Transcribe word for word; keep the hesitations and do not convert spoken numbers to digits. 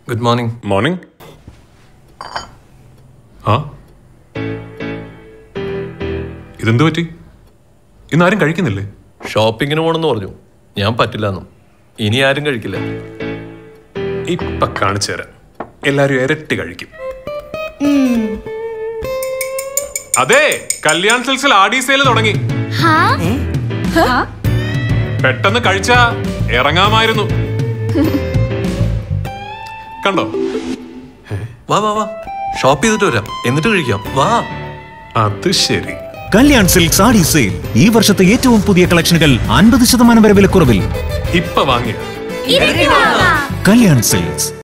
Good morning. Morning. ആ ഇതെന്തു പറ്റി? ഇന്നാരും കഴിക്കുന്നില്ലേ? ഷോപ്പിങ്ങിന് പോണെന്ന് പറഞ്ഞു. ഞാൻ പറ്റില്ലെന്നും. ഇനി ആരും കഴിക്കില്ല. ഇപ്പൊ കാണിച്ചു തരാം. എല്ലാരും ഇരട്ടി കഴിക്കും. അതെ, കല്യാൺ സിൽക്സിൽ ആഡി സെയിൽ തുടങ്ങി. പെട്ടെന്ന് കഴിച്ചാ ഇറങ്ങാമായിരുന്നു. കണ്ടോ? വാ വാ വാ, ഷോപ്പ് ചെയ്തിട്ട് വരാം, എന്നിട്ട് കഴിക്കാം. വാ. അത് ശരി. Kalyan silks Aadi sale. ഈ വർഷത്തെ ഏറ്റവും പുതിയ കളക്ഷനുകൾ അൻപത് ശതമാനം വരെ വിലക്കുറവിൽ. ഇപ്പൊ വാങ്ങിയ കല്യാൺ സിൽക്സ്.